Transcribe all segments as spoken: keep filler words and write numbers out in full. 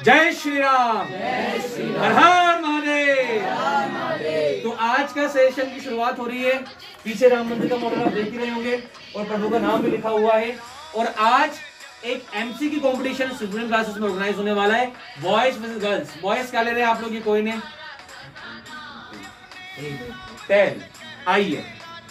जय श्री राम, हर हर महादेव। तो आज का सेशन की शुरुआत हो रही है। पीछे राम मंदिर का मॉडल आप देख ही रहे होंगे और प्रभु का नाम भी लिखा हुआ है। और आज एक एमसी की कंपटीशन स्टूडेंट क्लासेस में ऑर्गेनाइज होने वाला है, बॉयज वर्सेस गर्ल्स। बॉयज क्या ले रहे हैं आप लोग? ये कोई ने टेन। आइए,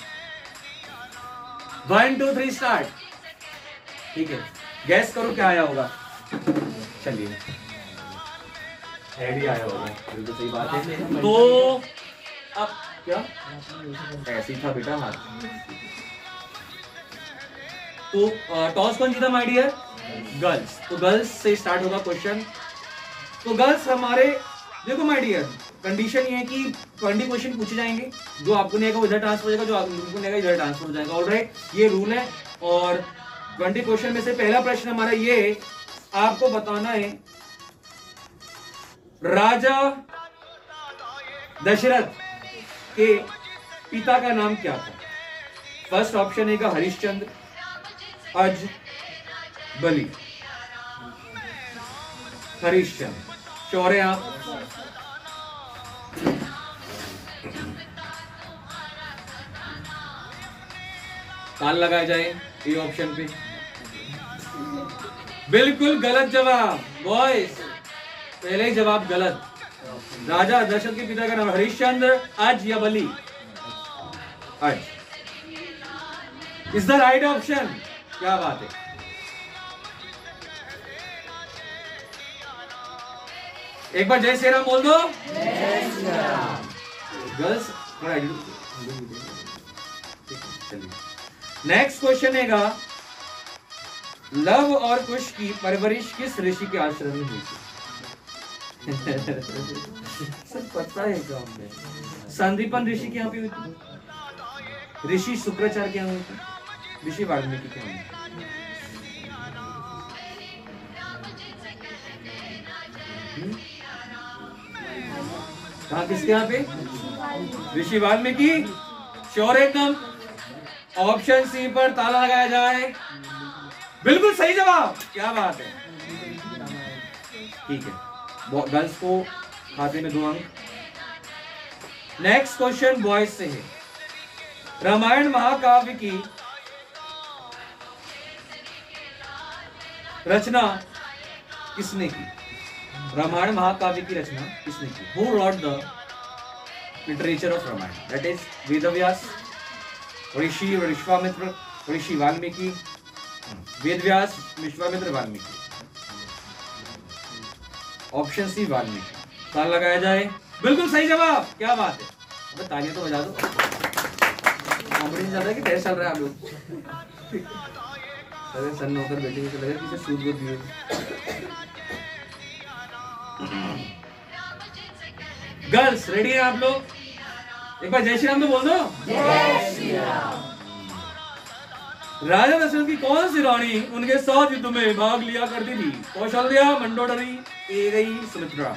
वन टू थ्री स्टार्ट। ठीक है, गैस करो क्या आया होगा। चलिए, हेड ही आया होगा, बिल्कुल सही बात है। तो अब क्या ऐसे ही था बेटा हाथ। तो टॉस कौन जीता माय डियर? गर्ल्स। तो गर्ल्स से स्टार्ट होगा क्वेश्चन। तो गर्ल्स हमारे देखो माय डियर, कंडीशन ये है कि ट्वेंटी क्वेश्चन पूछे जाएंगे। जो आपको नहीं आएगा वो इधर ट्रांसफर हो जाएगा, जो आपको नहीं आएगा इधर ट्रांसफर हो जाएगा। ऑलराइट, ये रूल है। और ट्वेंटी क्वेश्चन में से पहला प्रश्न हमारा ये है, आपको बताना है राजा दशरथ के पिता का नाम क्या था। फर्स्ट ऑप्शन है हरिश्चंद्र, अज, बलि। हरिश्चंद्र, श्योर है आप? ताल लगाया जाए ये ऑप्शन पे। बिल्कुल गलत जवाब बॉयज, पहले ही जवाब गलत। राजा दशरथ के पिता का नाम हरिश्चंद्र, अज या Bali? Aja is the right option. क्या बात है। एक बार जय श्री राम बोल दो। गर्ल्स, चलिए नेक्स्ट क्वेश्चन है, लव और कुश की परवरिश किस ऋषि के आश्रम में हुई थी? सब पता है क्या हमने? संदीपन ऋषि के यहाँ पे हुई थी, ऋषि शुक्राचार्य के यहाँ हुई थी, ऋषि वाल्मीकि के यहाँ। कहाँ किसके यहाँ पे? ऋषि वाल्मीकि। श्योर एकदम? ऑप्शन सी पर ताला लगाया जाए। बिल्कुल सही जवाब। क्या बात है। ठीक है, गर्ल्स को खाते में दो अंक। नेक्स्ट क्वेश्चन बॉयज से है, रामायण महाकाव्य की रचना किसने की? रामायण महाकाव्य की रचना किसने की? Who wrote the literature of Ramayana? That is Vedvyas, Rishi Vishwamitra, Rishi Valmiki, Vedvyas, Vishwamitra, Valmiki. Option C Valmiki. ताल लगाया जाए। बिल्कुल सही जवाब। क्या बात है। अबे तालियां तो बजा दो। कॉम्पिटिशन चल रहा है कि टेस्ट चल रहा है आप लोग? अरे सन नौकर बैठे तो लगे किसी सूद को दिए। गर्ल्स रेडी है आप लोग? एक बार जय श्री राम तो बोल दो। जय श्री राम। राजा दशरथ की कौन सी रानी उनके साथ युद्ध में भाग लिया करती थी? कौशल्या, मंडोदरी, कैकेयी, सुमित्रा।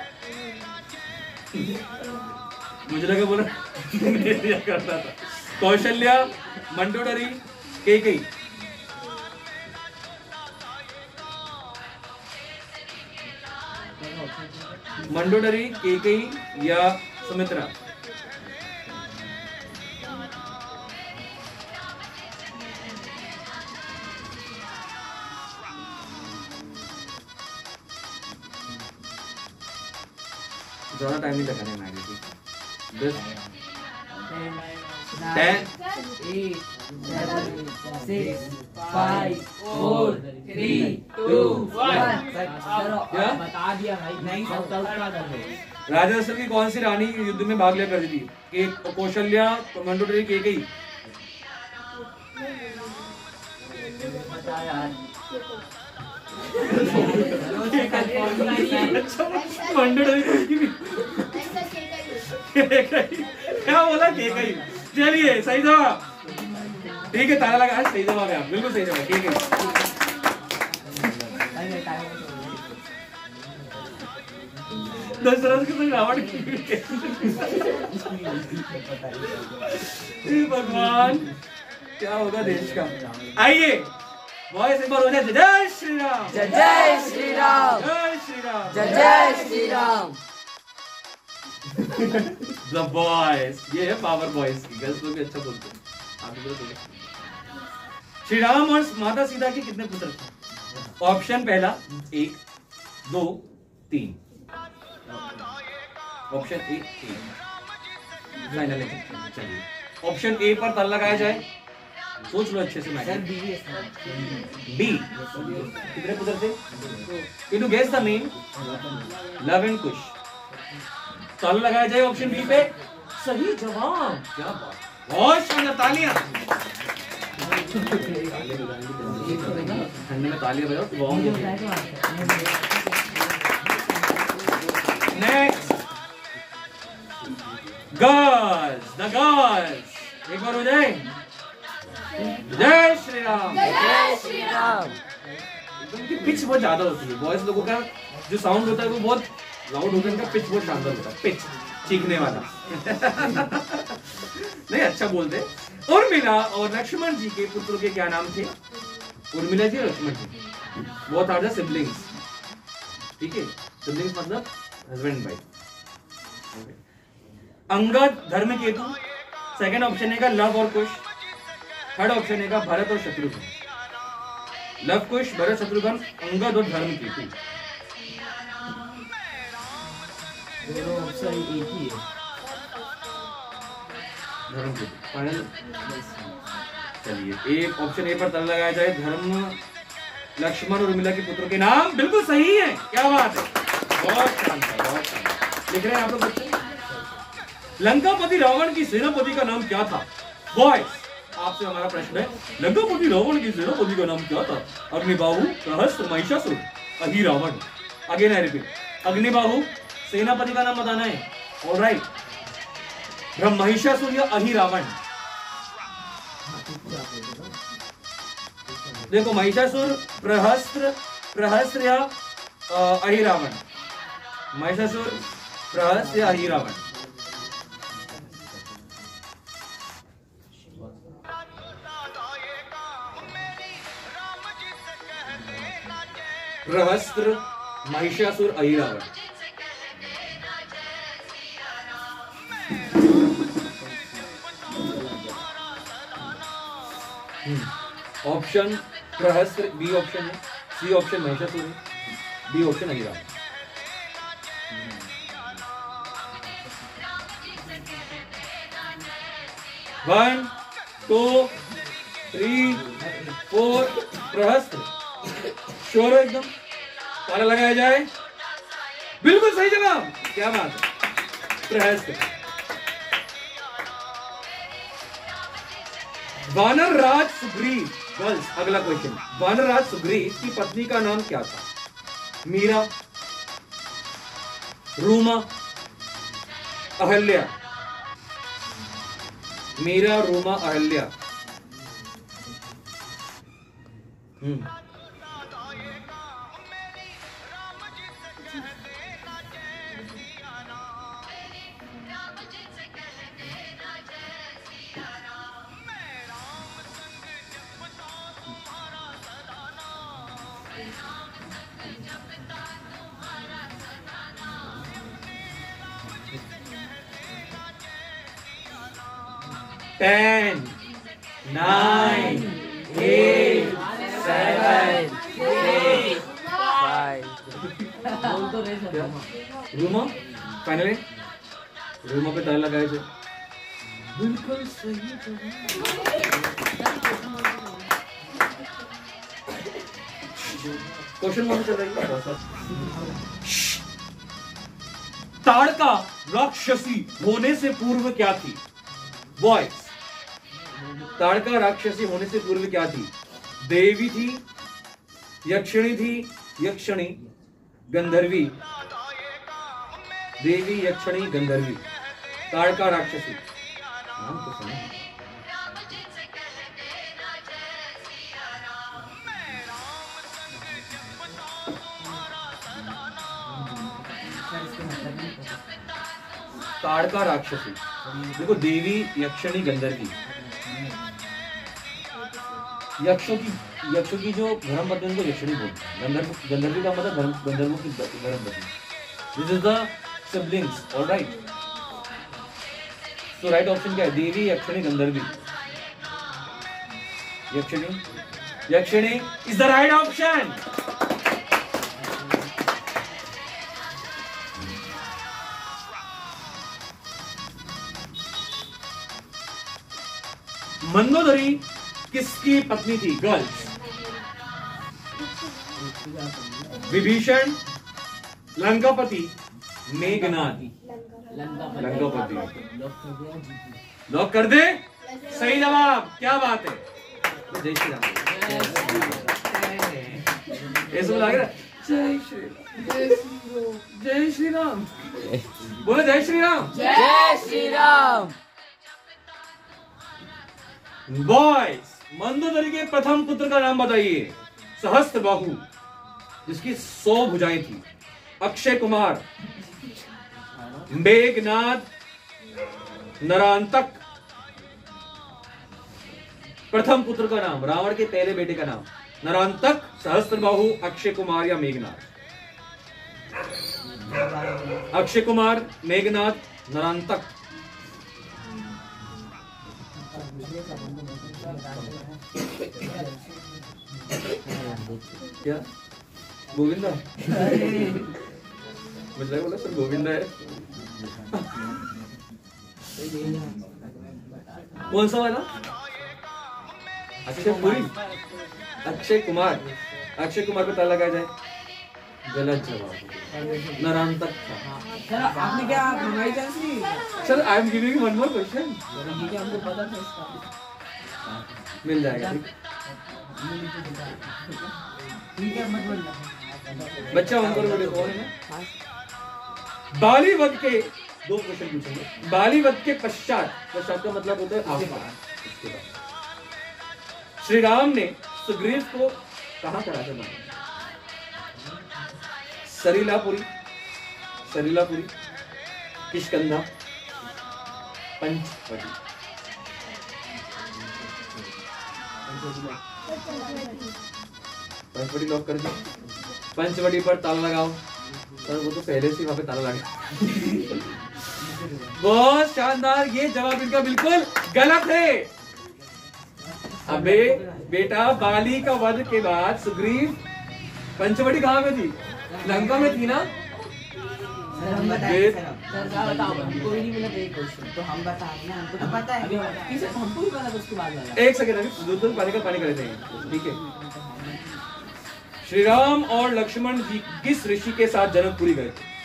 मुझे लगा बोला लिया करता था। कौशल्या, मंडोदरी, कैकेयी। मंडोदरी, कैकेयी या सुमित्रा? ज्यादा टाइम नहीं लगाने में आएगी। दस, ten, eight, seven, six, five, four, three, two, one. क्या बता दिया भाई? नहीं राजा दशरथ की कौन सी रानी युद्ध में भाग लिया करती थी? के कौशल्या, मंडोदरी, कैकेयी। बता यार। मंडोदरी क्या बोला? कैकेयी। चलिए सही जवाब। ठीक है, ताला लगा। सही जवाब है आप, बिल्कुल सही जवाब। ठीक है, दशरथ के रावण की भगवान क्या होगा देश का। आइए बॉयज एक बार हो जाए जय श्री राम, जय जय श्री राम, जय श्री राम, जय जय श्री राम। द बॉयज, ये है पावर बॉयज की, गर्ल्स लोग भी अच्छा बोलते हैं। आप भी बोलो। श्री राम और माता सीता के कितने पुत्र थे? ऑप्शन पहला एक, दो, तीन। ऑप्शन ए एक फाइनल है। चलिए ऑप्शन ए पर ताला लगाया जाए, सोच लो अच्छे से। सर बी बी कितने पुत्र थे? Can you guess the name? Luv and Kush. ताला लगाया जाए ऑप्शन बी पे, सही जवाब। क्या बात, बहुत शानदार, तालियां। ठंडे में तालियां बजाओ तो वार्म हो जाए। नेक्स्ट गर्ल्स, द गर्ल्स एक बार हो जाए जय श्री राम, जय श्री राम। उनकी पिच बहुत ज्यादा होती है। बॉयज लोगों का जो साउंड होता है वो बहुत लाउड होता है, उनका पिच बहुत शानदार होता है, पिच चीखने वाला। नहीं अच्छा बोलते। उर्मिला और लक्ष्मण जी के पुत्रों के क्या नाम थे? उर्मिला जी और Lakshman ji, both are the siblings. ठीक है, सिबलिंग्स मतलब husband wife. Angad, Dharmaketu, second option है का लव और कुश, थर्ड ऑप्शन है का भरत और शत्रुघ्न। लव कुश, भरत शत्रुघ्न, अंगद और धर्मकेतु। दोनों ऑप्शन एक ही है। धर्मकेतु फाइनल। चलिए एक ऑप्शन ए पर ताला लगाया जाए। धर्म, लक्ष्मण और उर्मिला के पुत्रों के नाम बिल्कुल सही है। क्या बात है, बहुत शानदार, बहुत शानदार। लिख रहे हैं आप लोग बच्चे? लंकापति रावण की सेनापति का नाम क्या था? बॉयज आपसे हमारा प्रश्न है, लंकापति रावण की सेनापति का नाम क्या था? Agnibahu, Prahast, Mahishasur, Ahiravan. Again I repeat, Agnibahu सेनापति का नाम बताना है। ऑलराइट, ब्रह्म महिषासुर या अहिरावण? देखो महिषासुर, प्रहस्त्र, प्रहस्त्र या अहिरावण। महिषासुर, प्रहस्त्र या Ahiravan? Prahastra, Mahishasur, Ahiravan. Option Prahastra B option है, सी ऑप्शन महिषासुर है, D option Ahiravan. One, two, three, four, Prahastra. Sure हो एकदम? ताला लगाया जाए। बिल्कुल सही जवाब। क्या बात है, प्रहस्त्र। वानर राज सुग्रीव, गर्ल्स अगला क्वेश्चन। वानर राज सुग्रीव की पत्नी का नाम क्या था? Meera, Ruma, Ahalya. Meera, Ruma, Ahalya. Hmm ten, nine, eight, seven, six, five. बोल तो रहे सर। रूमा फाइनली, रूमा पे ताला लगाया जाए। बिल्कुल सही क्वेश्चन मार्क चल रही है। ताड़का राक्षसी होने से पूर्व क्या थी? बॉयज, ताड़का राक्षसी होने से पूर्व क्या थी? देवी थी, यक्षिणी थी, यक्षिणी, गंधर्वी। देवी, यक्षिणी, गंधर्वी। ताड़का राक्षसी नाम तो सुना। ताड़का राक्षसी, देखो देवी, यक्षिणी, गंधर्वी। यक्षों की यक्षों की जो धर्म पत्नी उनको यक्षिणी बोलते हैं। गंधर्व गंधर्वी का मतलब धर्म गंधर्वों की धर्म पत्नी। This is the siblings, alright. तो राइट ऑप्शन क्या है? देवी, यक्षिणी, गंधर्वी। यक्षिणी यक्षिणी is the right option. Mandodari किसकी पत्नी थी? गर्ल्स। विभीषण, लंकापति, मेघनाद। लंकापति। लॉक कर दे। सही जवाब। क्या बात है। जय श्री राम। ऐसा लग रहा है। जय श्री राम, जय श्री राम। बोलो जय श्री राम। जय श्री राम। बॉयज, मंदोदरी के प्रथम पुत्र का नाम बताइए। सहस्त्र बाहु, जिसकी सौ भुजाएं थी। अक्षय कुमार, मेघनाद, नरांतक। प्रथम पुत्र का नाम, रावण के पहले बेटे का नाम। नरांतक, सहस्त्रबाहु, अक्षय कुमार या मेघनाद? अक्षय कुमार, मेघनाद, नरांतक। क्या गोविंदा? मुझे बोला सर गोविंदा है। कौन सा वाला? अक्षय पुरी, अक्षय कुमार। अक्षय कुमार पे ताला लगाया जाए। गलत जवाब। नरांतक था। सर आपने क्या हमारी चांस ली? Sir I am giving one more question. ये क्या हमको पता था इसका? मिल जाएगा। ठीक है, मत बोलना। बच्चा उनको वीडियो कौन है ना? बाली वध के दो क्वेश्चन पूछेंगे। बाली वध के पश्चात, पश्चात का मतलब होता है आसपास। इसके बाद श्री राम ने सुग्रीव को कहां करा था? सरीलापुरी, सरीलापुरी, किष्किंधा, पंचवटी। पंचवटी लॉक कर दो। पंचवटी पर ताला लगाओ। सर वो तो पहले से वहां पे ताला लगा। बहुत शानदार। ये जवाब इनका बिल्कुल गलत है। अबे बेटा, बाली का वध के बाद सुग्रीव, पंचवटी कहां में थी? लंका में थी ना? सर हम बताएं। सर क्या बताओ? हमको भी नहीं मिला था एक क्वेश्चन, तो हम बता रहे हैं। हमको तो पता है। किसे हमको भी पता था उसके बाद वाला। एक सेकंड अभी दूध दूध पानी का पानी कर लेते हैं, ठीक है? श्री राम और लक्ष्मण जी किस ऋषि के साथ जनकपुरी गए थे?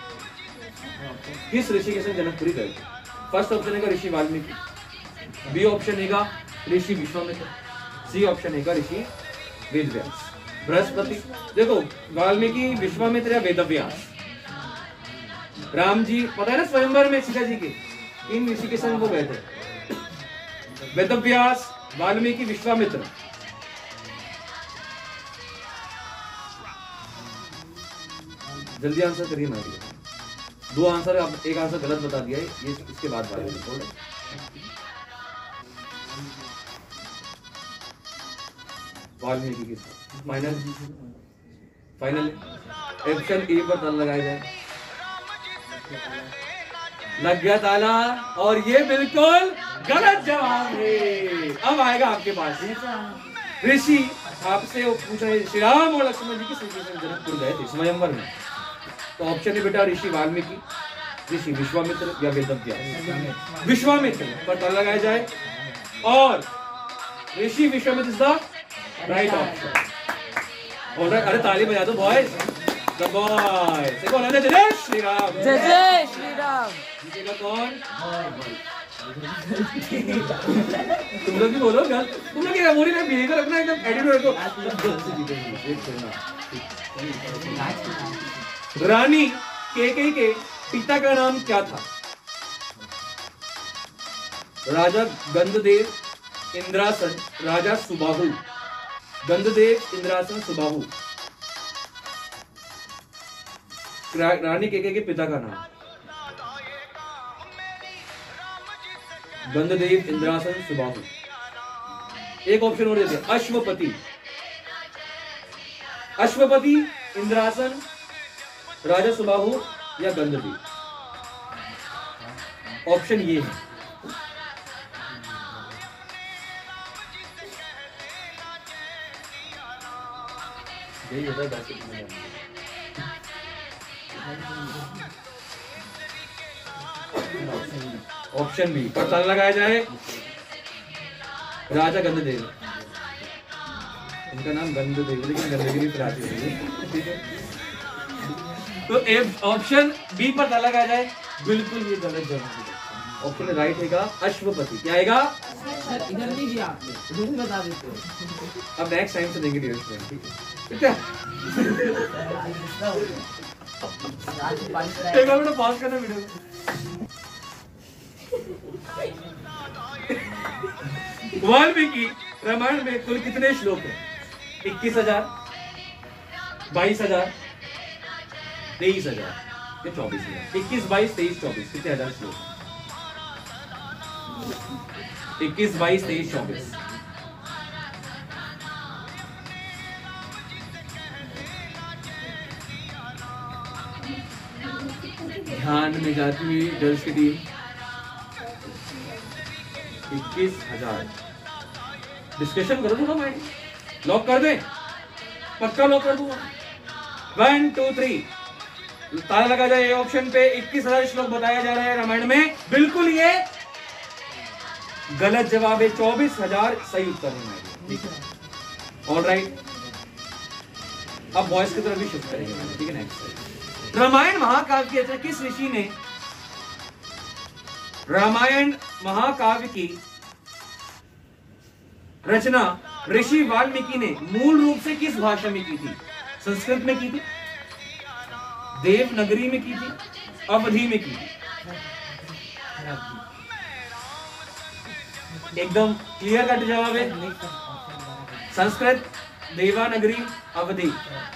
किस ऋषि के साथ जनकपुरी गए थे? फर्स्ट ऑप्शन है ऋषि वाल्मीकि, बी ऑप्शन है ऋषि विश्वामित्र, सी ऑप्शन है ऋषि वेदव्यास। बृहस्पति, देखो वाल्मीकि, विश्वामित्र या वेदव्यास। राम जी पता है ना स्वयंवर में सीता जी के इन ऋषि के संग वो गए थे। वेदव्यास, वाल्मीकि, विश्वामित्र। जल्दी आंसर करिए ना। दो आंसर, अब एक आंसर गलत बता दिया है, ये इसके बाद बात है। वाल्मीकि के साथ फाइनल फाइनल ऑप्शन ए पर ताला लगाया जाए। लग गया ताला और ये बिल्कुल गलत जवाब है। अब आएगा आपके पास ऋषि आपसे वो पूछा है श्री राम और लक्ष्मण जी किस ऋषि से जनकपुर गए थे स्वयंवर में? तो ऑप्शन है बेटा ऋषि वाल्मीकि, ऋषि विश्वामित्र या वेदव्यास। विश्वामित्र पर ताला लगाया जाए और Rishi Vishwamitra is the right option. Alright, अरे ताली बजा दो बॉयज। द बॉयज देखो ना, जय श्री राम, जय जय श्री राम। जीतेगा कौन? तुम लोग भी बोलो क्या? तुम लोग क्या मोरी में बिहेवियर रखना, एकदम एटीट्यूड रखो। रानी केकई के पिता का नाम क्या था? राजा गंधदेव, इंद्रासन, राजा सुबाहु। गंधदेव, इंद्रासन, सुबाहु। रानी केकई के पिता का नाम? गंधदेव, इंद्रासन, सुबाहु। एक ऑप्शन और देते हैं, अश्वपति। अश्वपति, इंद्रासन, राजा सुबाहु या गंधदेव। ऑप्शन ये है। यही होता है बास्केट में। ऑप्शन बी पर ताला लगाया जाए, राजा गंधदेव। इनका नाम गंधदेव, लेकिन गंधगिरी प्राची है, ठीक है। तो ऑप्शन बी पर ताला लगाया जाए, बिल्कुल ये गलत जवाब है। ऑप्शन राइट हैगा अश्वपति। क्या आएगा? इधर नहीं दिया आपने, इधर बता देते हो। अब नेक्स्ट टाइम से देंगे डियर स्टूडेंट, ठीक है? क्या एक बार बेटा पॉज करना वीडियो। वाल्मीकि रामायण में कुल कितने श्लोक हैं? इक्कीस हजार, बाईस हजार, तेईस हजार या चौबीस हजार? इक्कीस, बाईस, तेईस, चौबीस, कितने हजार श्लोक? इक्कीस, बाईस, तेईस, चौबीस। ध्यान में जाती हुई गर्ल्स की टीम, इक्कीस हजार। डिस्कशन करो दूंगा मैं, लॉक कर दे, पक्का लॉक कर दूंगा। वन टू थ्री ताला लगा जाए ये ऑप्शन पे। इक्कीस हजार श्लोक बताया जा रहा है रामायण में, बिल्कुल ये गलत जवाब है। चौबीस हजार सही उत्तर है, ठीक है। ऑल राइट, अब बॉयज की तरफ भी शिफ्ट करेंगे मैंने, ठीक है। नेक्स्ट, रामायण महाकाव्य की रचना किस ऋषि ने? रामायण महाकाव्य की रचना ऋषि वाल्मीकि ने मूल रूप से किस भाषा में की थी? संस्कृत में की थी, देवनागरी में की थी, अवधी में की थी? एकदम क्लियर कट जवाब है, संस्कृत, देवनागरी, अवधी।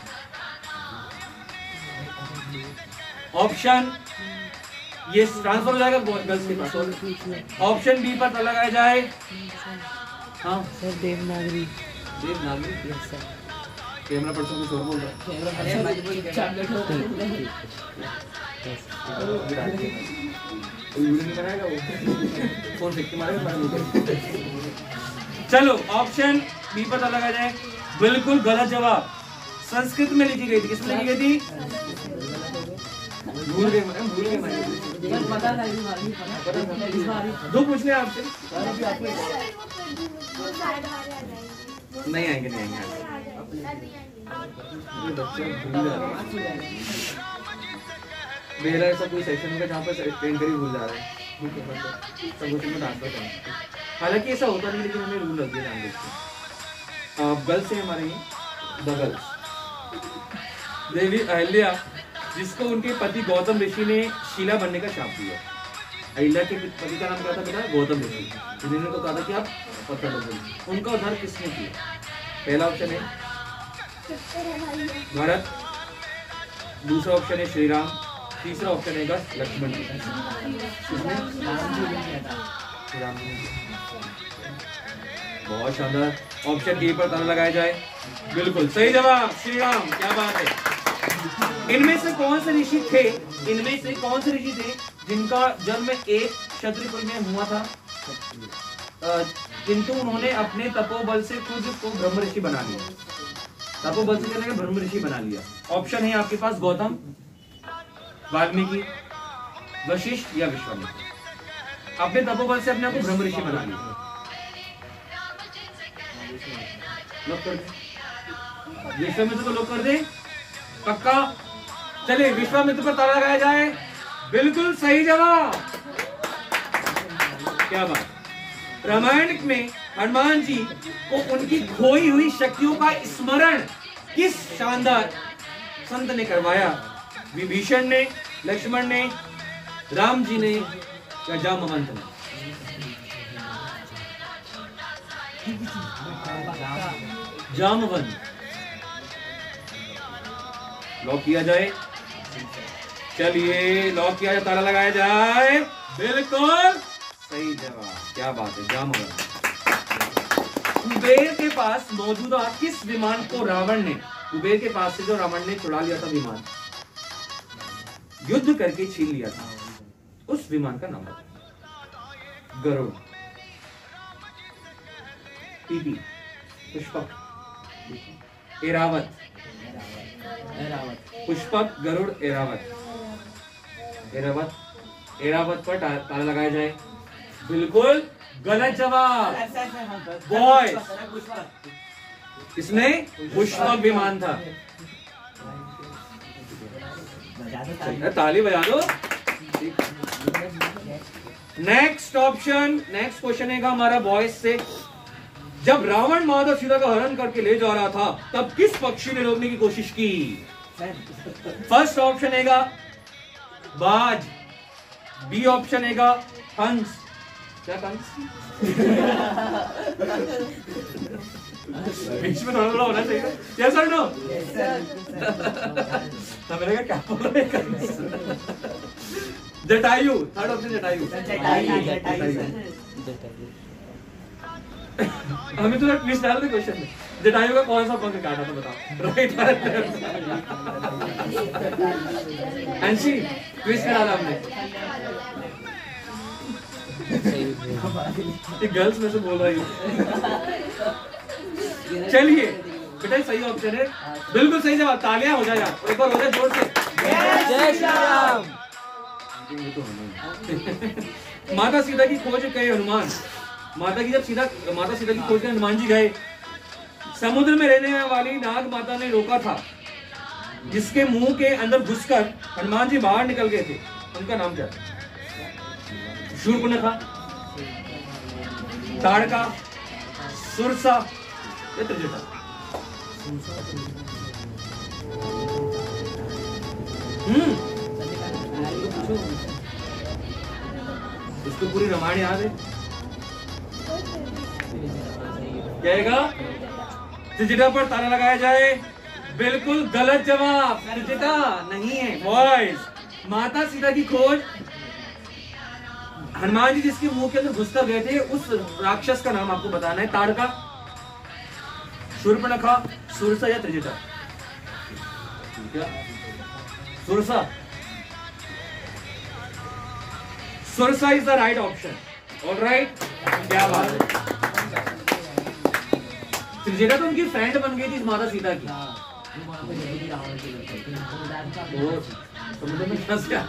ऑप्शन ये ट्रांसफर हो जाएगा गर्ल्स के पास। ऑप्शन बी पर ताला लगाया जाए। हाँ sir, Devanagari. Devanagari, yes sir. Camera person कुछ और बोल रहा है। बनाएगा वो, फोन फेंक के मारेगा। चलो ऑप्शन बी पर ताला लगाया जाए, बिल्कुल गलत जवाब। संस्कृत में लिखी गई थी, किसमें लिखी गई थी? भूल गए मैंने, भूल गए मैंने, पता था इस बार, पता था इस बार। दो पूछ लिया आपसे, नहीं आएंगे, नहीं आएंगे मेरा ऐसा कोई सेक्शन होगा जहाँ पर ट्रेन करी भूल जा रहा है, सब कुछ में ट्रांसफर करना। हालांकि ऐसा होता नहीं, लेकिन हमें रूल लग गया लैंग्वेज के। गर्ल्स है हमारे द गर्ल्स। देवी अहिल्या, जिसको उनके पति गौतम ऋषि ने शीला बनने का शाप दिया। अहिल्या के पति का नाम क्या था बेटा? गौतम ऋषि, जिन्होंने को कहा था कि आप पत्थर बदलो। उनका उद्धार किसने किया? पहला ऑप्शन है भरत, दूसरा ऑप्शन है श्री राम, तीसरा ऑप्शन है लक्ष्मण। बहुत शानदार। ऑप्शन डी पर ताला लगाया जाए, बिल्कुल सही जवाब, श्री राम। क्या बात है। इनमें से कौन से ऋषि थे, इनमें से कौन से ऋषि थे जिनका जन्म एक क्षत्रिय में हुआ था, किंतु उन्होंने अपने तपोबल से खुद को ब्रह्म ऋषि बना लिया? तपोबल से कहने का ब्रह्म ऋषि बना लिया। ऑप्शन है आपके पास गौतम, वाल्मीकि, वशिष्ठ या विश्वामित्र। अपने तपोबल से अपने आप को ब्रह्म ऋषि बना लिया। लॉक कर दे, विश्वामित्र को लॉक कर दे, पक्का। चलिए विश्वामित्र पर ताला लगाया जाए, बिल्कुल सही जवाब। क्या बात। रामायण में हनुमान जी को उनकी खोई हुई शक्तियों का स्मरण किस शानदार संत ने करवाया? विभीषण ने, लक्ष्मण ने, राम जी ने या जामवंत ने? जामवंत। लॉक किया जाए, चलिए लॉक किया जाए, ताला लगाया जाए, बिल्कुल सही जवाब। क्या बात है, जामवंत। कुबेर के पास मौजूदा किस विमान को रावण ने, कुबेर के पास से जो रावण ने चुरा लिया था विमान, युद्ध करके छीन लिया था, उस विमान का नाम बताओ। गरुड़, पीपी, पुष्पक, एरावत, पुष्पक, गरुड़, एरावत। एरावत, एरावत पर ताला लगाया जाए। बिल्कुल गलत जवाब बॉयज, इसमें पुष्पक विमान था। ताली बजा दो। नेक्स्ट ऑप्शन, नेक्स्ट क्वेश्चन है हमारा बॉयज से। जब रावण माता सीता का हरण करके ले जा रहा था तब किस पक्षी ने रोकने की कोशिश की? फर्स्ट ऑप्शन हैगा बाज, बी ऑप्शन हैगा हंस, क्या हंस बीच में थोड़ा थोड़ा होना चाहिए, यस और नो? तो मैंने कहा क्या बोल रहे हैं? Jatayu, third option Jatayu. हमें थोड़ा ट्विस्ट डाल दे क्वेश्चन में। जटायु का कौन सा पंख काटा था बताओ? राइट, अंशी ट्विस्ट डाला हमने। गर्ल्स में से बोल रही हूँ। चलिए बेटा सही ऑप्शन है, बिल्कुल सही जवाब। तालियां हो जाए यार, एक बार हो जाए जोर से। जय श्री राम। माता सीता की खोज गए हनुमान, माता की जब सीता माता सीता की खोज के हनुमान जी गए, समुद्र में रहने वाली नाग माता ने रोका था, जिसके मुंह के अंदर घुसकर हनुमान जी बाहर निकल गए थे, उनका नाम क्या था? शूर्पणखा, ताड़का, सुरसा या त्रिजटा? हम्म इसको पूरी रामायण याद है। कहेगा त्रिजटा पर ताला लगाया जाए। बिल्कुल गलत जवाब, त्रिजटा नहीं है बॉयज। माता सीता की खोज, हनुमान जी जिसके मुंह के अंदर घुसकर गए थे, उस राक्षस का नाम आपको बताना है। ताड़का, शूर्पणखा, सुरसा या Trijata? Surasa, Surasa is the right option. Alright, क्या बात है। त्रिजटा तो उनकी फ्रेंड बन गई थी माता सीता की। समुद्र में फंस गया।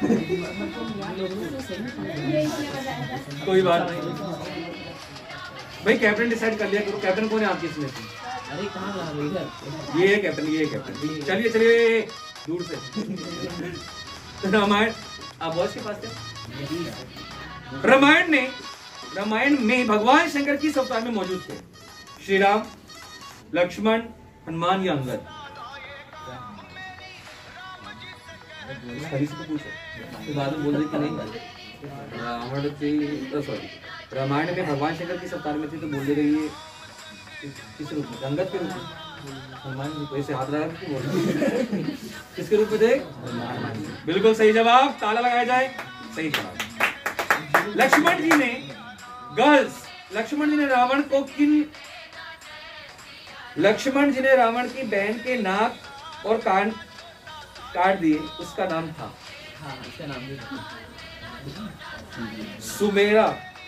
कोई बात नहीं भाई, कैप्टन डिसाइड कर लिया करो। कैप्टन कौन है आपकी इसमें? अरे कहाँ ये है कैप्टन, ये है कैप्टन। चलिए चलिए दूर से। रामायण, आप बॉस के पास थे। रामायण ने रामायण में भगवान शंकर किस अवतार में मौजूद थे? श्री राम, लक्ष्मण, हनुमान या अंगद? तो पूछो, बाद में बोल रही कि नहीं रावण की, सॉरी रामायण में भगवान शंकर किस अवतार में थे, तो बोल दे रही है किस रूप में? अंगद के रूप में। हनुमान जी को ऐसे हाथ लगा के बोल रहे किसके रूप में थे? बिल्कुल सही जवाब। ताला लगाया जाए। सही जवाब। लक्ष्मण जी ने गर्ल्स लक्ष्मण जी ने रावण को किन लक्ष्मण जी ने रावण की बहन के नाक और कान काट दिए, उसका नाम था? हाँ, उसका नाम भी सुमेरा,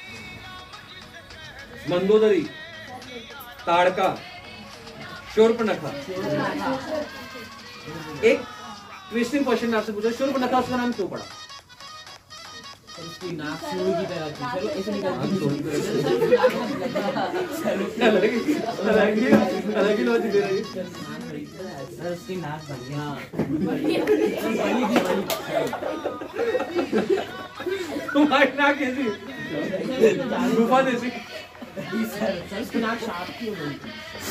मंदोदरी, ताड़का, शूर्पणखा। एक ट्विस्टिंग क्वेश्चन आपसे पूछा, शूर्पणखा उसका नाम क्यों पड़ा? उसकी नाक सूर्य की तरह थी। चलो ऐसे अलग ही लॉजिक दे रही है। उसकी नाक बड़ी तुम्हारी नाक कैसी? गुफा जैसी। उसकी नाक सांप की हो गई।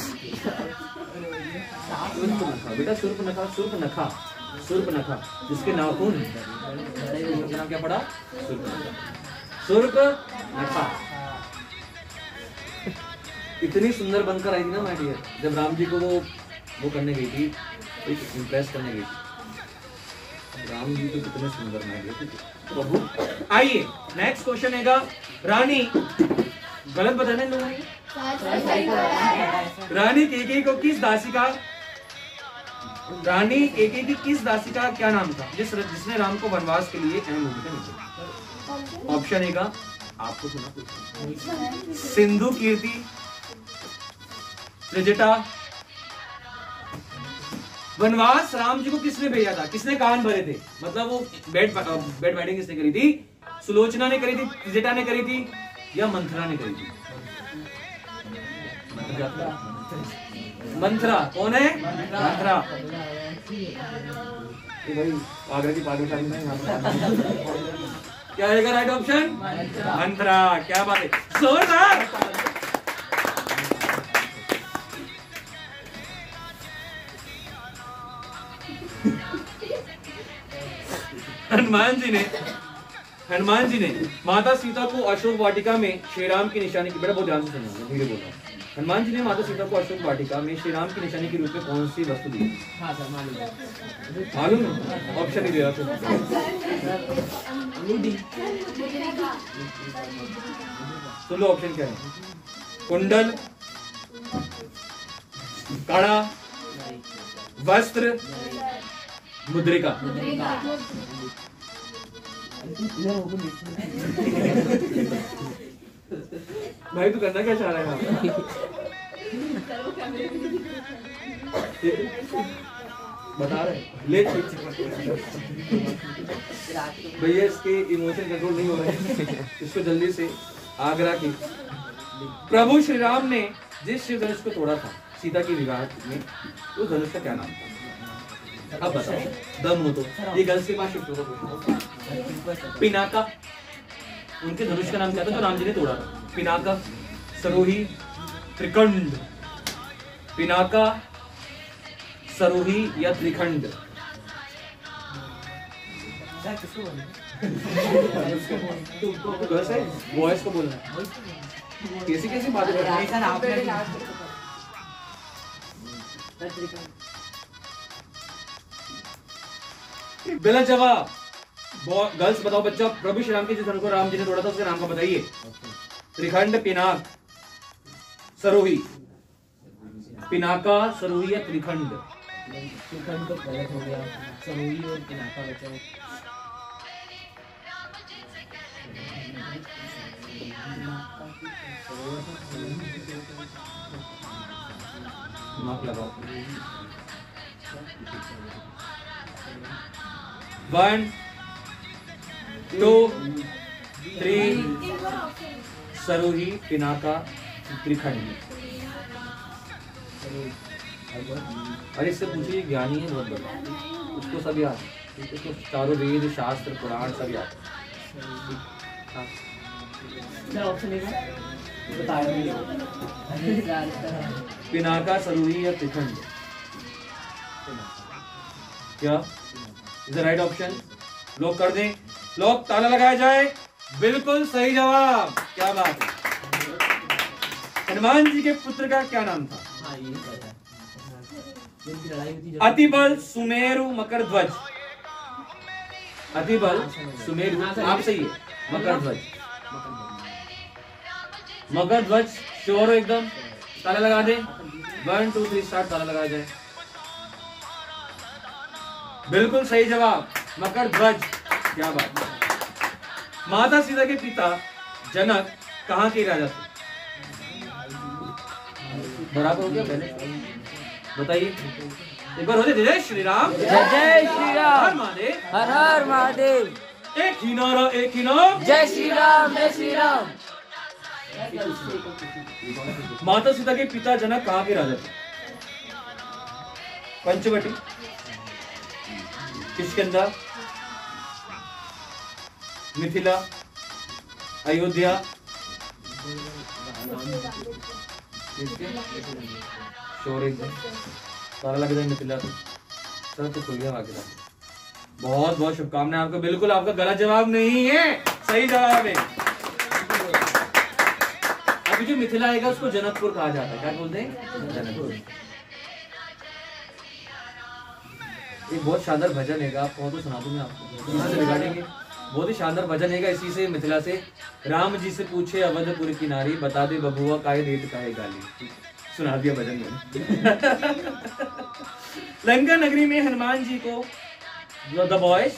बेटा शूर्पणखा, शूर्पणखा, शूर्पणखा जिसके नाखून, नाम क्या पड़ा? शूर्पणखा। इतनी सुंदर बनकर आई थी ना माय डियर, जब राम जी को वो वो करने गई थी, इम्प्रेस करने गई थी। राम जी तो कितने सुंदर माय डियर प्रभु। आइए नेक्स्ट क्वेश्चन हैगा, रानी, गलत बताने लोगों ने, रानी केकई को किस दासी का रानी केकई की किस दासी का क्या नाम था जिस जिसने राम को वनवास के लिए अहम भूमिका निभाई? ऑप्शन ए का आपको सुना, सिंधु कीर्ति, त्रिजटा। वनवास राम जी को किसने भेजा था, किसने कान भरे थे, मतलब वो बेड बेड वेडिंग किसने करी थी? सुलोचना ने करी थी, त्रिजटा ने करी थी, या मंथरा ने करी थी? मंथरा। कौन है? मंथरा। ये भाई आगरा की पागलखानी में यहाँ पर क्या रहेगा राइट ऑप्शन? मंथरा। क्या बात है, जोरदार। हनुमान जी ने हनुमान जी ने माता सीता को अशोक वाटिका में श्री राम की निशानी की, बेटा बहुत ध्यान से सुनना, धीरे बोल रहा हूं। हनुमान जी ने माता सीता को अशोक वाटिका में श्री राम की निशानी के रूप में कौन सी वस्तु दी? हाँ सर मालूम। मालूम? ऑप्शन नहीं दे रहा सुन लो, ऑप्शन क्या है? कुंडल, कड़ा, वस्त्र, मुद्रिका। भाई तू करना क्या चाह रहा है? बता रहे ले भैया, इसके इमोशन कंट्रोल नहीं हो रहे हैं, इसको जल्दी से। आगरा की प्रभु श्री राम ने जिस शिव धनुष को तोड़ा था सीता के विवाह में, उस धनुष का क्या नाम था? अब बताओ, दम हो तो। ये गर्ल्स के पास शिफ्ट होगा। पिनाका, उनके धनुष का नाम क्या था जो राम जी ने तोड़ा था? पिनाका, सरोही, त्रिकंड। पिनाका, सरोही या त्रिखंड? कैसे वॉइस को बोलना है, कैसी कैसी बातें कर रही है। गलत जवाब। गर्ल्स बताओ बच्चा, प्रभु श्री राम के जिस धनुष को राम जी ने तोड़ा था उसके नाम का बताइए। त्रिखंड, पिनाक, सरोही। पिनाका, सरोही या त्रिखंड? त्रिखंड तो गलत हो गया, सरोही और पिनाका बचा। मार्क लगाओ। One, two, three. Sarohi, Pinaka, Trikhand. अरे इससे पूछिए, ज्ञानी है बहुत बड़ा, उसको सब याद, उसको चारों वेद, शास्त्र, पुराण सब याद। पिनाका, सरोही या त्रिखंड? क्या इज द राइट ऑप्शन? लोग कर दें, लोग ताला लगाया जाए। बिल्कुल सही जवाब। क्या बात है। हनुमान जी के पुत्र का क्या नाम था? हाँ, ये पता है। अतिबल, सुमेरु, मकरध्वज। अतिबल, सुमेरु, आप सही है। मकरध्वज। मकरध्वज श्योर हो एकदम? ताला लगा दे। One two three start. ताला लगाया जाए। बिल्कुल सही जवाब, मकरध्वज। क्या बात है। माता सीता के पिता जनक कहाँ के राजा थे? बराबर हो गया पहले, बताइए एक बार। हो जाए जय श्री राम, जय जय श्री राम, हर महादेव, हर हर महादेव। एक ही नारा एक ही नाम, जय श्री राम, जय श्री राम। माता सीता के पिता जनक कहाँ के राजा थे? पंचवटी, किष्किंधा, मिथिला, अयोध्या। श्योर एकदम? ताला लग जाए मिथिला तो सर तो खुल गया आगे। बहुत बहुत शुभकामनाएं आपको। बिल्कुल आपका गलत जवाब नहीं है, सही जवाब है। अभी जो मिथिला आएगा उसको जनकपुर कहा जाता है। क्या बोलते हैं? जनकपुर। एक बहुत शानदार भजन है, आप कहो तो सुना दूंगा आपको। कहाँ से बिगाड़ेंगे? बहुत ही शानदार भजन है, इसी से मिथिला से। राम जी से पूछे अवधपुर की नारी, बता दे बबुआ काहे देत काहे गाली। सुना दिया भजन मैंने। लंका नगरी में हनुमान जी को द बॉयज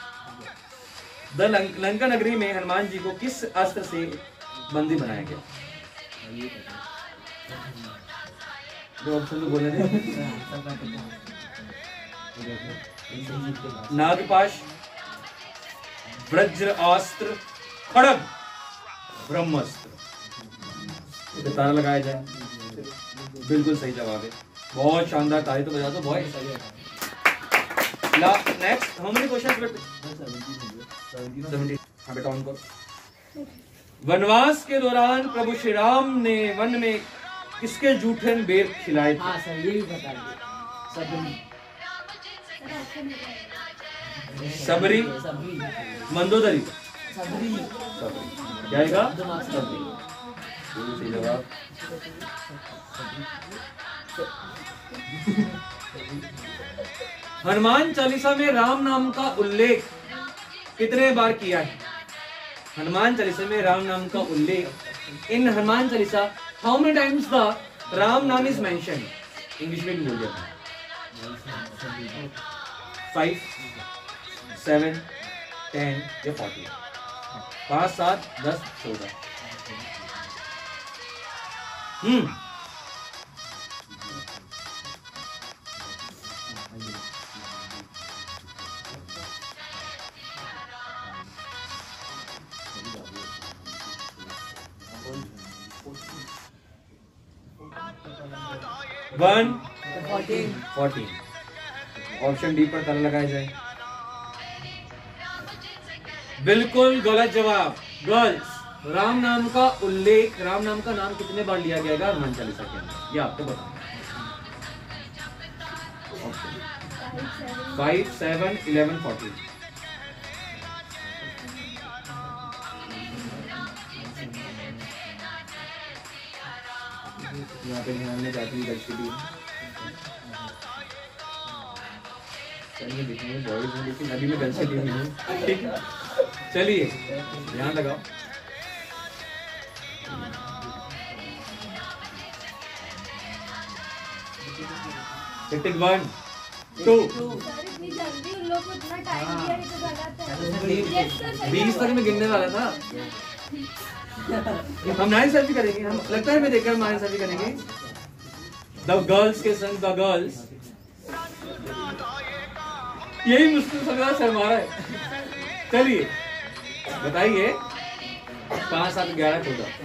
द लंका नगरी में हनुमान जी को किस अस्त्र से बंदी बनाया गया? जो ऑप्शन तो बोले थे, नागपाश, वज्र अस्त्र, खड़ग, ब्रह्मास्त्र। तारा लगाया जाए। बिल्कुल सही जवाब है, बहुत शानदार, ताली तो बजा दो boy. Next, how many questions? Seventy. हाँ बेटा ऑन करो। वनवास के दौरान प्रभु श्री राम ने वन में किसके जूठे बेर खिलाए थे? हाँ सर, ये भी बता दिए। सबरी, सबरी, सबरी, मंदोदरी, सबरी, सबरी। क्या आएगा? सबरी। सही जवाब। हनुमान चालीसा में राम नाम का उल्लेख कितने बार किया है? हनुमान चालीसा में राम नाम का उल्लेख in Hanuman Chalisa how many times the Ram naam is mention? English में भी बोल दिया। फाइव, सेवन, टेन या फोर्टी? पांच, सात, दस, चौदह। हम्म one, fourteen, fourteen. Option D पर ताला लगाया जाए। बिल्कुल गलत जवाब। गर्ल्स, राम नाम का उल्लेख, राम नाम का नाम कितने बार लिया गया हनुमान चालीसा के अंदर? ये आपको बताना। Five, seven, eleven, fourteen. यहाँ पे ध्यान में जाती है चलिए देखेंगे बॉयज में, लेकिन अभी मैं गन से ली हुई हूँ। ठीक है, चलिए ध्यान लगाओ। Tick one, two. इतनी जल्दी उन लोगों को इतना टाइम दिया है तो लगाते हैं। बीस तक में गिनने वाला था। हम नाइन सेल्फी करेंगे, हम लगता है मैं देखकर नाइन सेल्फी करेंगे। द गर्ल्स के संग द गर्ल्स, यही मुश्किल समझा सर हमारा है। चलिए बताइए, पांच, सात, ग्यारह, चौदह।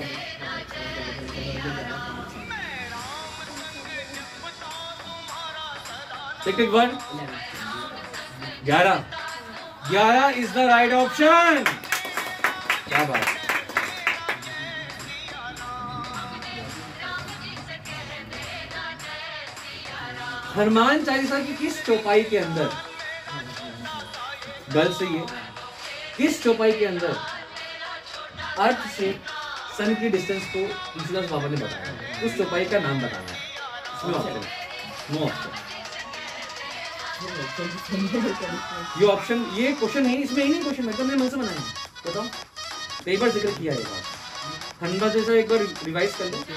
टिक वन, ग्यारह। ग्यारह इज द राइट ऑप्शन। क्या बात। हनुमान चालीसा की किस चौपाई के अंदर, गल से ये किस चौपाई के अंदर अर्थ से सन की डिस्टेंस को तुलसीदास बाबा ने बताया? उस चौपाई का नाम बताना है। इसमें ऑप्शन, नो ऑप्शन। ये ऑप्शन, ये क्वेश्चन है, इसमें ही नहीं क्वेश्चन है, मैंने मन से बनाया। बताओ, कई बार जिक्र किया है बात। हनुमान चालीसा एक बार रिवाइज कर लो।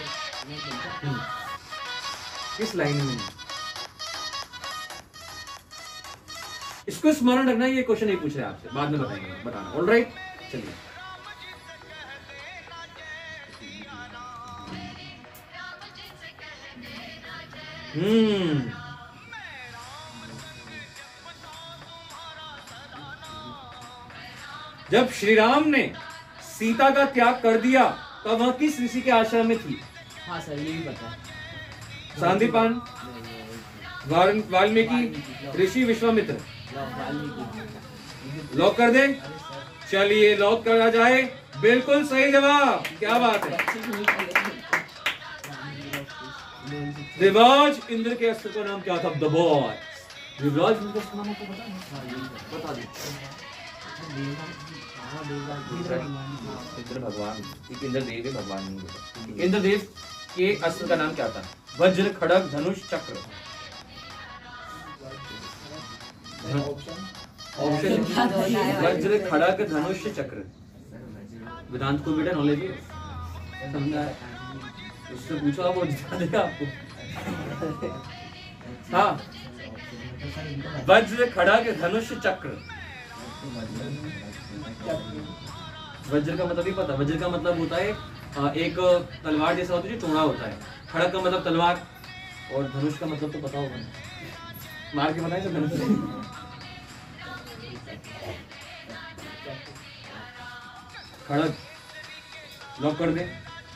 किस लाइन में? इसको स्मरण रखना, ये क्वेश्चन नहीं पूछ रहे आपसे, बाद में बताएंगे, बताना। ऑलराइट, चलिए। हम्म जब श्री राम ने सीता का त्याग कर दिया तब वह किस ऋषि के आश्रम में थी? हाँ सर, ये भी पता है। सांदीपान, वाल्मीकि, ऋषि विश्वामित्र। लॉक कर दे। चलिए लॉक करा जाए। बिल्कुल सही जवाब। क्या बात है। देवराज इंद्र के अस्त्र का नाम क्या था? The boy. देवराज इंद्र का नाम आपको पता है? बता दो। इंद्र भगवान, इंद्र देव है, भगवान नहीं। इंद्र देव के अस्त्र का नाम क्या था? वज्र, खड़ग, धनुष, चक्र। ऑप्शन वज्र, खड़ग, धनुष, चक्र। वेदांत को बेटा नॉलेज है, समझा है? उससे पूछो आप, वो जिता देगा आपको। हाँ, वज्र, खड़ग, धनुष, चक्र। वज्र का मतलब ही पता, वज्र का मतलब होता है एक तलवार जैसा होता है जो चौड़ा होता है। खड़ग का मतलब तलवार, और धनुष का मतलब तो पता होगा, मार के बताए सब धनुष। खड़ग लॉक कर दे।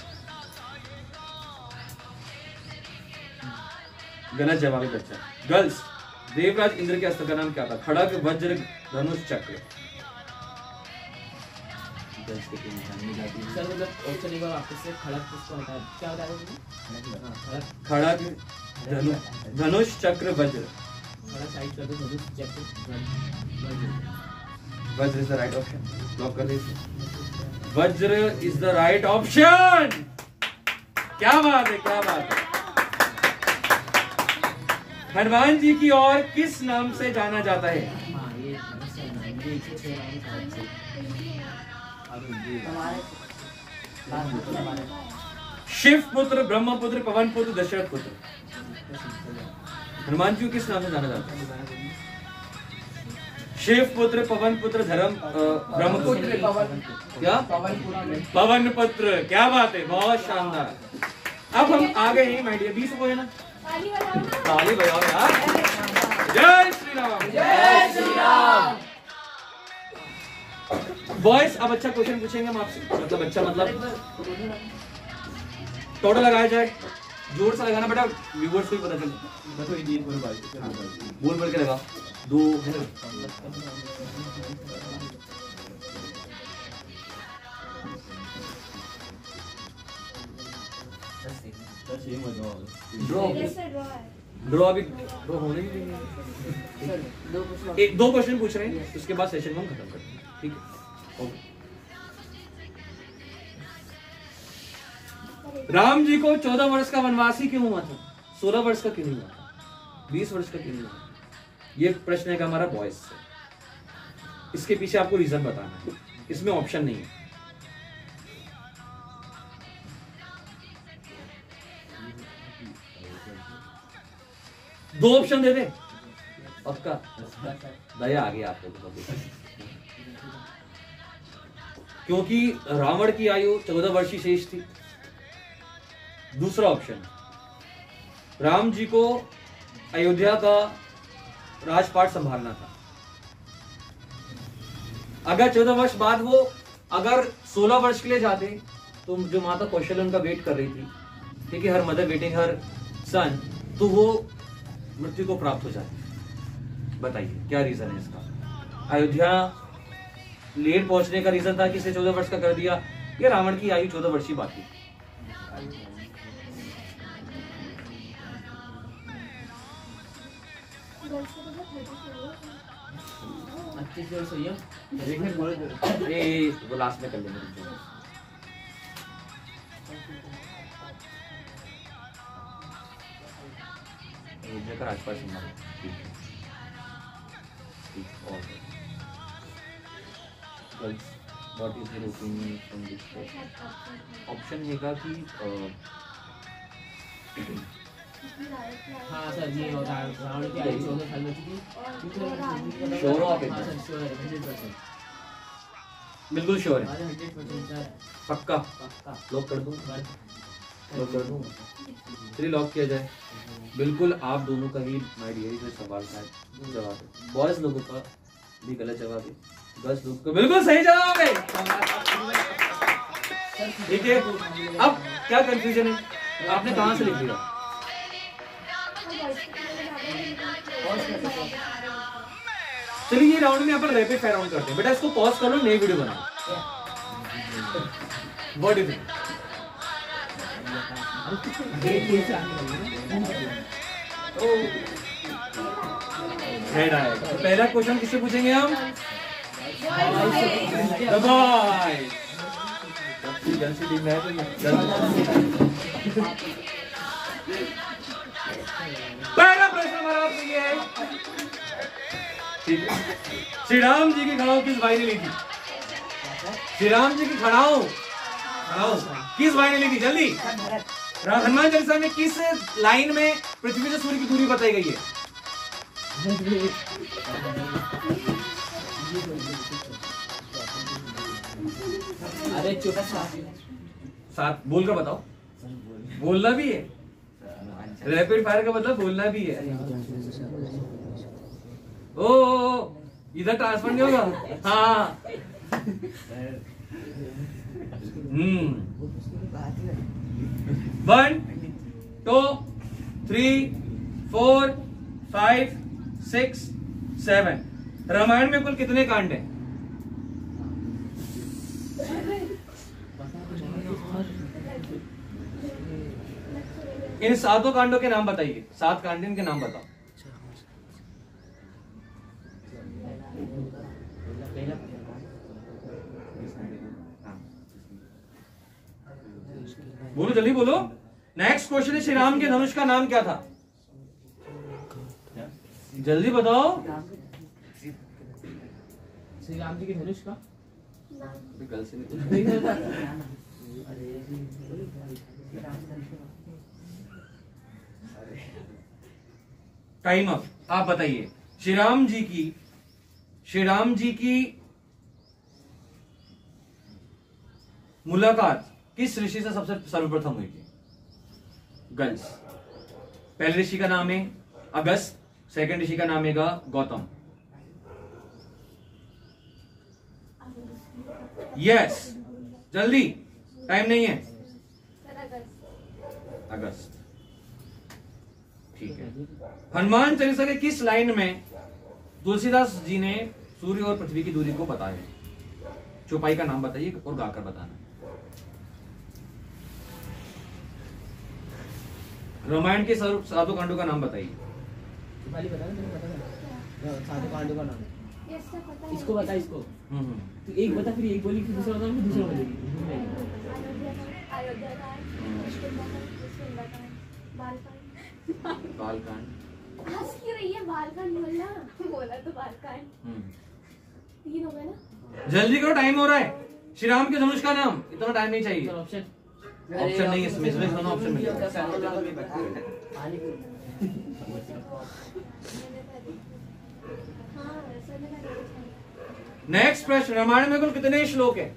गलत जवाब है बच्चा। गर्ल्स, देवराज इंद्र के अस्त्र का नाम क्या था? खड़ग, वज्र, धनुष, चक्र। सर मतलब ऑप्शन एक बार वापस से, खड़ग किसको हटा, क्या बता रहे थे? खड़ग, धनुष, चक्र, वज्र। खड़ग साइड कर दो, dhanush, chakra, vajra is the right option, lock कर दीजिए। वज्र इज द राइट ऑप्शन। क्या बात है, क्या बात है। हनुमान जी की और किस नाम से जाना जाता है? हाँ, ये शिव पुत्र, ब्रह्मपुत्र, पवन पुत्र, दशरथ पुत्र। हनुमान जी को किस नाम से जाना जाता है? शिव पुत्र, पवन पुत्र, धर्म, ब्रह्मपुत्र, क्या पवन पुत्र। क्या बात है, बहुत शानदार। अब हम आ गए हैं माय डियर, बीस को है ना, ताली बजाओ यार। जय श्री राम, जय श्री राम। बॉयज, अब अच्छा क्वेश्चन पूछेंगे हम आपसे, मतलब अच्छा मतलब टोटल लगाया जाए, जोर से लगाना बेटा, व्यूअर्स को भी पता चले। बोल बोल के लगा दो ड्रॉ ड्रॉ अभी ड्रॉ होने ही नहीं। एक दो क्वेश्चन पूछ रहे हैं, उसके बाद सेशन हम खत्म करते हैं, ठीक है? ओके। राम जी को चौदह वर्ष का वनवासी क्यों हुआ था? सोलह वर्ष का क्यों नहीं हुआ था? बीस वर्ष का क्यों नहीं हुआ? ये प्रश्न है हमारा बॉयज से। इसके पीछे आपको रीजन बताना है, इसमें ऑप्शन नहीं है। दो ऑप्शन दे दे, पक्का? दया आ गई आप लोगों को, क्योंकि रावण की आयु चौदह वर्ष ही शेष थी। दूसरा ऑप्शन, राम जी को अयोध्या का राजपाट संभालना था। अगर चौदह वर्ष बाद वो अगर सोलह वर्ष के लिए जाते, तो जो माता कौशल्या उनका वेट कर रही थी, ठीक है, हर मदर वेटिंग हर सन, तो वो मृत्यु को प्राप्त हो जाती। बताइए क्या रीजन है इसका? अयोध्या लेट पहुंचने का रीजन था कि इसे चौदह वर्ष का कर दिया, या रावण की आयु चौदह वर्ष ही बाकी? ये वो लास्ट में कर लेंगे। जगह आसपास what is your opinion from this option है कि हाँ सर, ये होता है रावण की आयु चौदह साल में थी। श्योर हो आप? हाँ सर, श्योर है, हंड्रेड परसेंट बिल्कुल श्योर है, हंड्रेड परसेंट सर, पक्का? पक्का लॉक कर दूं? लॉक कर दूं? चलिए लॉक किया जाए। बिल्कुल आप दोनों का ही माय डियर जो सवाल था जवाब है। बॉयज लोगों का भी गलत जवाब है, गर्ल्स लोगों का बिल्कुल सही जवाब है। ठीक है, अब क्या कंफ्यूजन है? आपने कहां से लिख लिया? चलिए ये राउंड में अपन रैपिड फायर राउंड करते हैं। बेटा इसको पॉज कर लो, नई वीडियो बनाओ। What do you think? Head आए। तो पहला क्वेश्चन किससे पूछेंगे हम? The boys. जल्दी टीम है तो पहला प्रश्न हमारा आपके लिए है, ठीक है। श्री राम जी की खड़ाऊ किस भाई ने ली थी? श्री राम जी की खड़ाऊ खड़ाऊ किस भाई ने ली थी? जल्दी। हनुमान चालीसा में किस लाइन में पृथ्वी से सूर्य की दूरी बताई गई है? अरे छोटा सा साथ बोल कर बताओ। बोलना भी है, रैपिड फायर का मतलब बोलना भी है। ओ, ओ, ओ इधर ट्रांसफर नहीं होगा। हाँ हम्म one two three four five six seven. Ramayan में कुल कितने कांड हैं? इन सातों कांडों के नाम बताइए। सात कांड इनके नाम बताओ। बोलो जल्दी बोलो। नेक्स्ट क्वेश्चन है, श्री राम के धनुष का नाम क्या था? जल्दी बताओ। श्री राम जी के धनुष का कल से टाइम अप। आप बताइए, श्री राम जी की श्री राम जी की मुलाकात किस ऋषि से सबसे सर्वप्रथम हुई थी? गर्ल्स। पहले ऋषि का नाम है अगस्त, सेकंड ऋषि का नाम है गौतम। यस जल्दी, टाइम नहीं है। अगस्त, ठीक है। हनुमान चालीसा के किस लाइन में तुलसीदास जी ने सूर्य और पृथ्वी की दूरी को बताया? चौपाई का नाम बताइए और गाकर बताना। रामायण के सातों कांडों का नाम बताइए। सातों कांडों का नाम इससे पता है। इसको बता, इसको हम्म तो एक बता, फिर एक बोली, फिर दूसरा बता, फिर दूसरा बोलेगी। अयोध्या कांड, किष्किंधा कांड, बालकांड। बालकांड। हंस क्यों रही है? बालकांड बोलना। बोला तो बालकांड। हम्म। तीन हो गए ना? जल्दी करो, टाइम हो रहा है। श्री राम के धनुष का नाम, इतना टाइम नहीं चाहिए। ऑप्शन ऑप्शन नहीं है इसमें, इसमें दोनों ऑप्शन मिलेगा। हाँ वैसे मैंने देखा है। नेक्स्ट प्रश्न, रामायण में कुल कितने श्लोक है?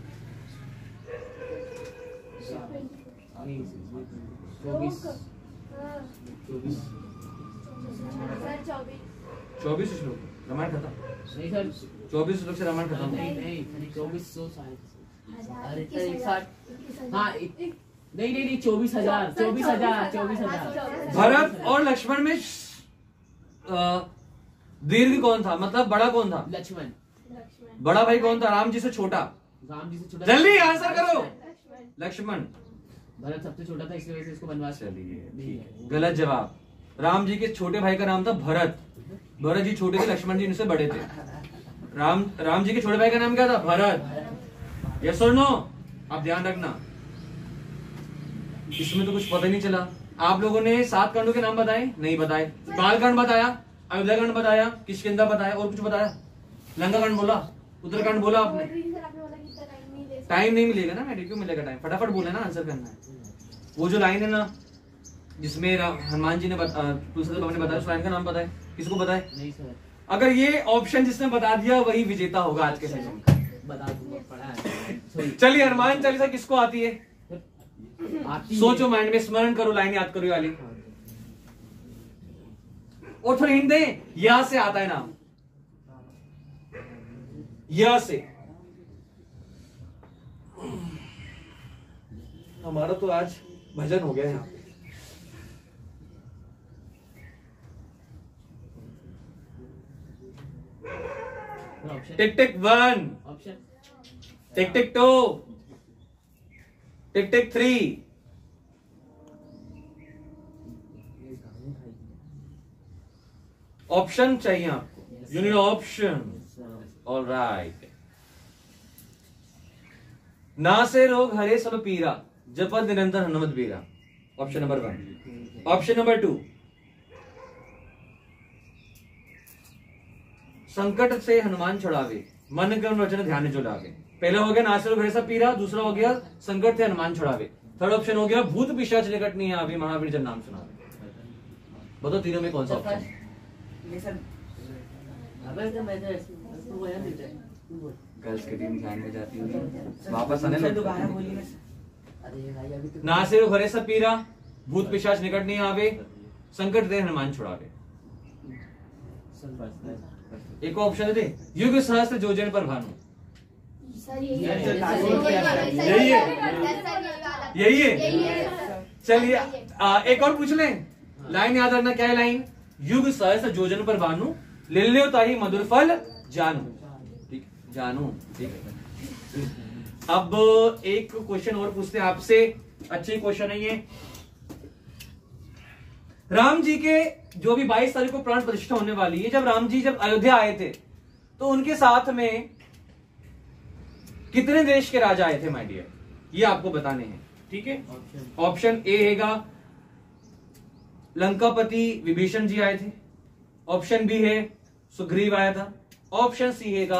चौबीस हाँ, चौबीस सर चौबीस। चौबीस श्लोक। रामायण खत्म। नहीं सर, चौबीस श्लोक से रामायण खत्म। नहीं नहीं चौबीस सौ साठ। हजार, अरे इक्कीस एक हजार, साथ इक्कीस हजार। हाँ एक- नहीं नहीं नहीं चौबीस हजार चौबीस हजार चौबीस हजार भरत और लक्ष्मण में अ, दीर्घ कौन था? मतलब बड़ा कौन था? लक्ष्मण। लक्ष्मण। बड़ा भाई कौन था राम जी से छोटा? राम जी से छोटा। जल्दी आंसर करो। लक्ष्मण। लक्ष्मण। भरत सबसे छोटा था, इसलिए वजह से इसको बनवास। चलिए नहीं ठीक है। है, गलत जवाब। राम जी के छोटे भाई का नाम था भरत। भरत जी छोटे थे, लक्ष्मण जी इनसे बड़े थे। राम राम जी के छोटे भाई का नाम क्या था? भरत। यस और नो? आप ध्यान रखना, इसमें तो कुछ पता ही नहीं चला। आप लोगों ने सात कांडों के नाम बताए? नहीं बताए। बालकांड बताया, अयोध्याकांड बताया, किष्किंधा बताया, और कुछ बताया? लंका कांड बोला, उत्तरकांड बोला आपने। टाइम नहीं मिलेगा ना मैडम, क्यों मिलेगा टाइम? फटाफट बोले ना, आंसर करना है। वो जो लाइन है ना जिसमें हनुमान जी ने तुलसीदास बाबा ने बताया, उस लाइन का नाम पता है? किसको पता है? नहीं सर, अगर ये ऑप्शन जिसने बता दिया वही विजेता होगा आज के सेशन का। बता दूंगा, पढ़ा है। सॉरी, चलिए, हनुमान चालीसा किसको आती है? आती है। सोचो, माइंड में स्मरण करो, लाइन याद करो ये वाली। और थोड़ी हिंट दे, या से आता है नाम, या से। हमारा तो आज भजन हो गया यहाँ पे। Option tick tick one, option tick tick two, tick tick three, option चाहिए आपको। You need option. All right. ना से रोग हरे सब पीरा, जपत निरंतर हनुमत बीरा। Option number one. Option number two, संकट से हनुमान छुड़ावे, मन कर्म वचन ध्यान जो लावे। पहला हो गया नासिर घरे सब पीरा, दूसरा हो गया संकट से हनुमान छुड़ावे, थर्ड ऑप्शन हो गया भूत पिशाच निकट नहीं आवे, महावीर जन नाम सुनावे। बताओ तीनों में कौन सा ऑप्शन? गर्ल्स की टीम ध्यान में जाती हुई वापस आने लग दोबारा बोलिए ना। नासिर घरे सब पीरा, भूत पिशाच निकट नहीं आवे, संकट दे हनुमान छुड़ावे। एक ऑप्शन दे, युग सहस्त्र जोजन पर भानु। सर यही यही है, है यही है। चलिए आ, एक और पूछ लें, लाइन याद रखना, क्या है लाइन? युग सहस्त्र जोजन पर भानु, ले लो ताही मधुर फल जानू। ठीक जानू, ठीक है। अब एक क्वेश्चन और पूछते हैं आपसे, अच्छे क्वेश्चन है ये। राम जी के जो भी बाईस तारीख को प्राण प्रतिष्ठा होने वाली है, जब राम जी जब अयोध्या आए थे तो उनके साथ में कितने देश के राजा आए थे माय डियर, ये आपको बताने हैं। ठीक है, ऑप्शन ए हैगा लंकापति विभीषण जी आए थे, ऑप्शन बी है सुग्रीव आया था, ऑप्शन सी हैगा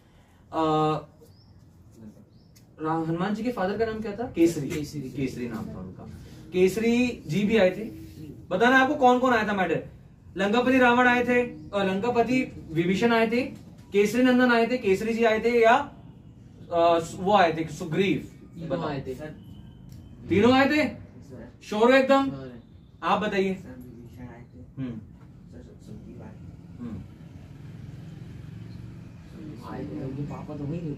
हनुमान जी के फादर का नाम क्या था? केसरी। केसरी केसरी नाम था उनका, केसरी जी भी आए थे। बताना आपको कौन कौन आया था मैटर। लंकापति रावण आए थे, और लंकापति विभीषण आए थे, केसरी नंदन आए थे, केसरी जी आए थे, या आ, वो आए थे सुग्रीव आए थे? तीनों आए थे, श्योर हो एकदम? आप बताइए। हम्म पापा तो वही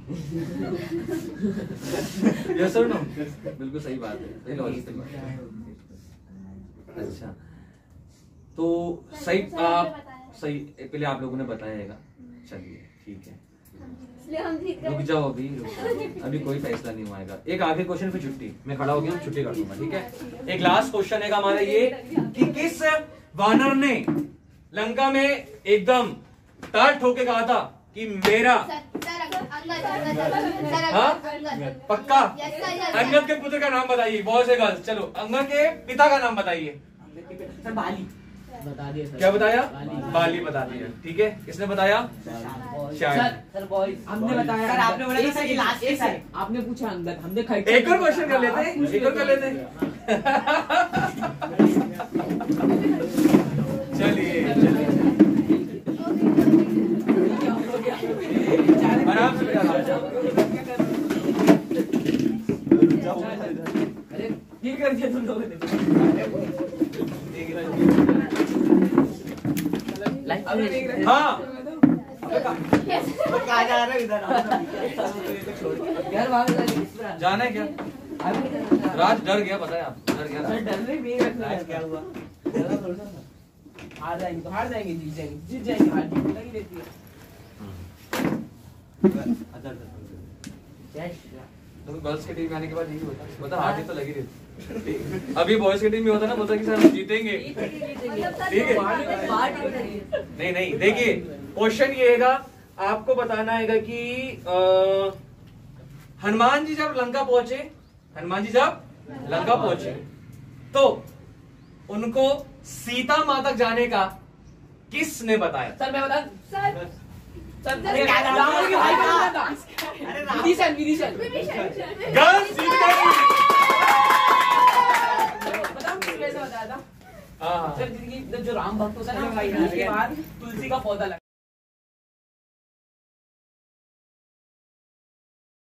यस और नो? बिल्कुल सही बात है, सही लॉजिक है। अच्छा तो सही, आप सही पहले आप लोगों ने बताया। चलिए ठीक है, इसलिए हम जीत गए। रुक जाओ अभी, रुक जाओ अभी, कोई फैसला नहीं हुआ। एक आखिरी क्वेश्चन पे छुट्टी, मैं खड़ा हो गया, छुट्टी कर दूंगा। ठीक है, एक लास्ट क्वेश्चन है हमारा ये कि किस वानर ने लंका में एकदम ताल ठोके कहा था कि मेरा हाँ पक्का? अंगद के पुत्र का नाम बताइए, बहुत से गर्ल्स। चलो अंगद के पिता का नाम बताइए। सर बाली बता दिया सर। क्या बताया? बाली, बाली बता दिया। ठीक है, किसने बताया? शायद सर बॉयज हमने बताया। सर आपने बोला सर ये लास्ट है सर, आपने पूछा अंगद, हमने खर्च। एक और क्वेश्चन कर लेते हैं, एक और कर लेते हैं। चलिए आराम से अरे ठीक कर दिया तुम लोगों ने। हाँ कहाँ जा रहे हो इधर? घर वाले जाना है क्या? राज डर गया, पता है आप? डर गया सर डर नहीं भी रखना है। क्या हुआ? हार जाएंगे तो हार जाएंगे, जीत जाएंगे जीत जाएंगे, हार जीत लगी रहती है। तो गर्ल्स की टीम आने के बाद यही होता है, मतलब हार जीत तो लगी रहती। अभी बॉयज की टीम में होता ना, बोलता कि सर हम जीतेंगे। ठीक है, नहीं नहीं, देखिए क्वेश्चन ये हैगा, आपको बताना हैगा कि आ, हनुमान जी जब लंका पहुंचे, हनुमान जी जब लंका पहुंचे तो उनको सीता माँ तक जाने का किसने बताया? सर मैं बता सर सर रावण के भाई का नाम था। विभीषण विभीषण गर्ल्स जीत गई। बताओ किस वजह से बताया था? हाँ सर जिंदगी जो राम भक्त होता है ना, उसके बाद तुलसी का पौधा लगा।